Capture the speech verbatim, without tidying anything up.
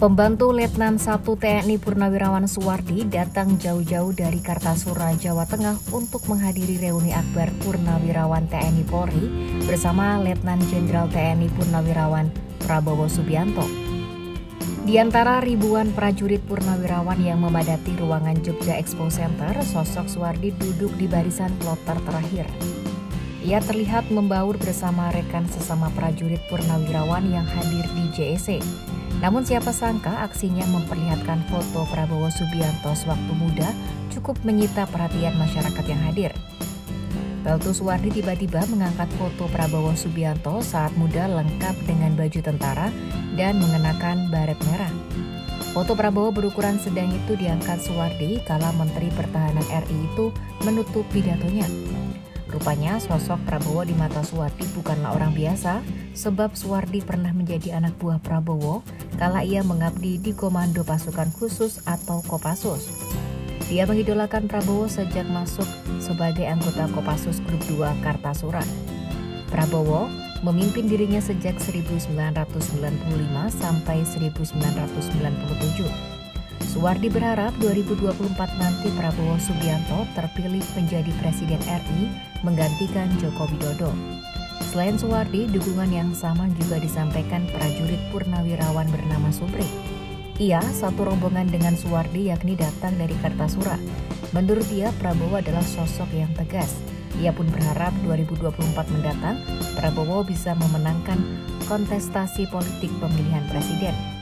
Pembantu Letnan satu T N I Purnawirawan Suwardi datang jauh-jauh dari Kartasura, Jawa Tengah untuk menghadiri reuni akbar Purnawirawan T N I Polri bersama Letnan Jenderal T N I Purnawirawan Prabowo Subianto. Di antara ribuan prajurit purnawirawan yang memadati ruangan Jogja Expo Center, sosok Suwardi duduk di barisan kloter terakhir. Ia terlihat membaur bersama rekan sesama prajurit purnawirawan yang hadir di J E C. Namun siapa sangka aksinya memperlihatkan foto Prabowo Subianto sewaktu muda cukup menyita perhatian masyarakat yang hadir. Peltu Suwardi tiba-tiba mengangkat foto Prabowo Subianto saat muda lengkap dengan baju tentara dan mengenakan baret merah. Foto Prabowo berukuran sedang itu diangkat Suwardi kala Menteri Pertahanan R I itu menutup pidatonya. Rupanya sosok Prabowo di mata Suwardi bukanlah orang biasa, sebab Suwardi pernah menjadi anak buah Prabowo kala ia mengabdi di Komando Pasukan Khusus atau Kopassus. Dia mengidolakan Prabowo sejak masuk sebagai anggota Kopassus Grup dua Kartasura. Prabowo memimpin dirinya sejak seribu sembilan ratus sembilan puluh lima sampai seribu sembilan ratus sembilan puluh tujuh. Suwardi berharap dua ribu dua puluh empat nanti Prabowo Subianto terpilih menjadi Presiden R I menggantikan Joko Widodo. Selain Suwardi, dukungan yang sama juga disampaikan prajurit purnawirawan bernama Supri. Ia satu rombongan dengan Suwardi yakni datang dari Kartasura. Menurut dia, Prabowo adalah sosok yang tegas. Ia pun berharap dua ribu dua puluh empat mendatang Prabowo bisa memenangkan kontestasi politik pemilihan presiden.